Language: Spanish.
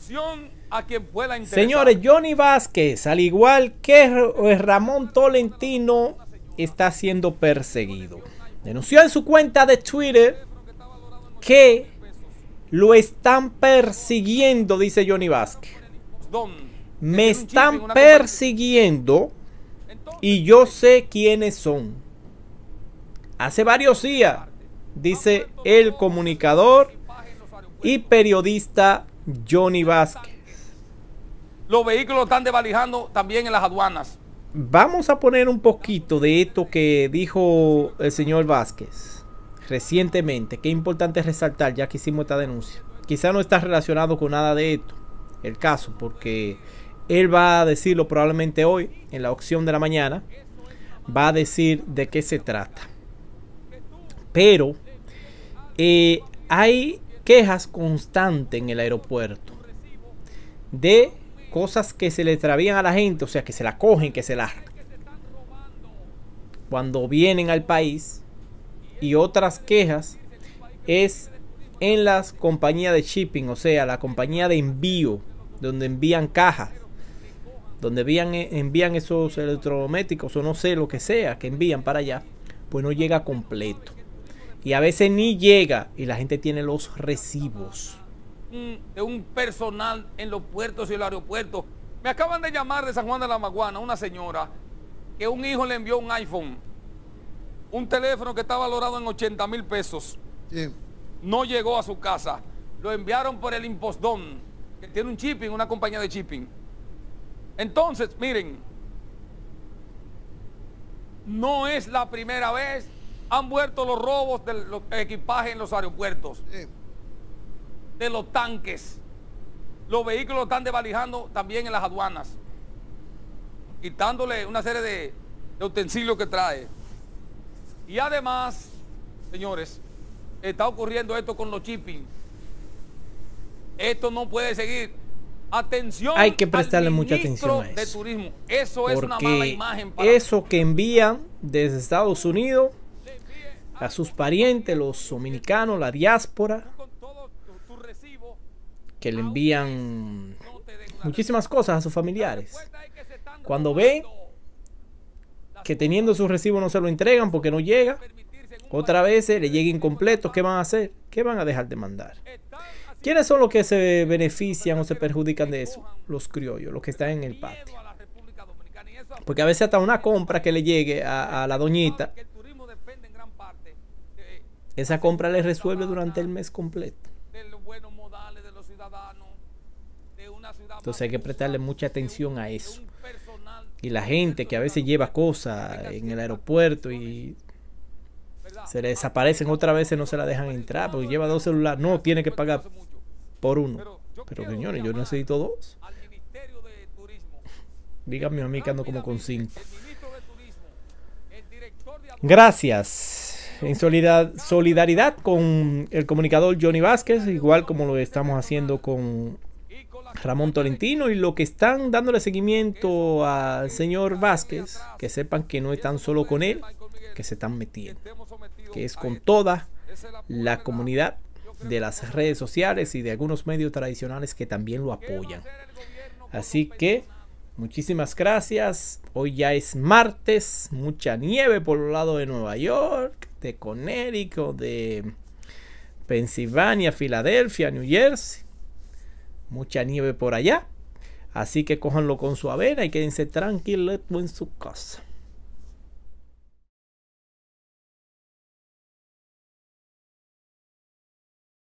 Atención a quien pueda interesar. Señores, Johnny Vázquez, al igual que Ramón Tolentino, está siendo perseguido. Denunció en su cuenta de Twitter que lo están persiguiendo, dice Johnny Vázquez. Me están persiguiendo y yo sé quiénes son. Hace varios días, dice el comunicador y periodista Johnny Vázquez. Los vehículos están desvalijando también en las aduanas. Vamos a poner un poquito de esto que dijo el señor Vázquez recientemente, que es importante resaltar ya que hicimos esta denuncia. Quizá no está relacionado con nada de esto, el caso, porque él va a decirlo probablemente hoy, en la opción de la mañana, va a decir de qué se trata. Pero hay quejas constantes en el aeropuerto de cosas que se le extravían a la gente, o sea, que se la cogen, que se la cuando vienen al país, y otras quejas es en las compañías de shipping, o sea, la compañía de envío, donde envían cajas, donde envían esos electrodomésticos o no sé lo que sea que envían para allá, pues no llega completo. Y a veces ni llega y la gente tiene los recibos. De un personal en los puertos y los aeropuertos. Me acaban de llamar de San Juan de la Maguana una señora que un hijo le envió un iPhone, un teléfono que está valorado en 80,000 pesos. Sí. No llegó a su casa. Lo enviaron por el Impostón, que tiene un shipping, una compañía de shipping. Entonces, miren, no es la primera vez. Han vuelto los robos de los equipajes en los aeropuertos. Sí. De los tanques. Los vehículos están desvalijando también en las aduanas, quitándole una serie de utensilios que trae. Y además, señores, está ocurriendo esto con los shipping. Esto no puede seguir. Atención, hay que prestarle mucha atención a eso. De turismo. Eso es una mala imagen para eso que envían desde Estados Unidos a sus parientes, los dominicanos, la diáspora, que le envían muchísimas cosas a sus familiares. Cuando ven que teniendo su recibo no se lo entregan porque no llega, otra vez le llega incompleto, ¿qué van a hacer? ¿Qué van a dejar de mandar? ¿Quiénes son los que se benefician o se perjudican de eso? Los criollos, los que están en el patio. Porque a veces hasta una compra que le llegue a la doñita, esa compra le resuelve durante el mes completo. Entonces hay que prestarle mucha atención a eso. Y la gente que a veces lleva cosas en el aeropuerto y se le desaparecen, otra vez no se la dejan entrar porque lleva 2 celulares. No, tiene que pagar por uno. Pero señores, yo necesito 2. Díganme a mí que ando como con 5. Gracias. En solidaridad con el comunicador Johnny Vázquez, igual como lo estamos haciendo con Ramón Tolentino, y lo que están dándole seguimiento al señor Vázquez, que sepan que no están solo con él, que se están metiendo, que es con toda la comunidad de las redes sociales y de algunos medios tradicionales que también lo apoyan. Así que muchísimas gracias. Hoy ya es martes, mucha nieve por el lado de Nueva York, de Connecticut, de Pensilvania, Filadelfia, New Jersey. Mucha nieve por allá. Así que cójanlo con su avena y quédense tranquilos en su casa.